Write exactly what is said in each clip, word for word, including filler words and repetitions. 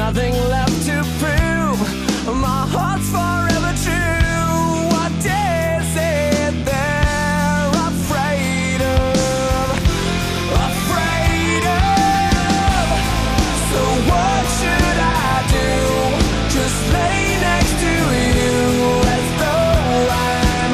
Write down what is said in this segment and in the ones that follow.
nothing left to prove. My heart's forever true. What is it they're afraid of? Afraid of. So what should I do? Just lay next to you as though I'm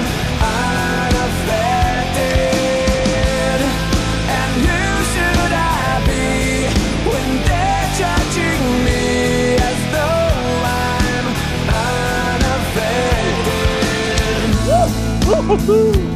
unaffected. And who should I be when they're judging me as though I'm unaffected? Woo! Woo-hoo-hoo!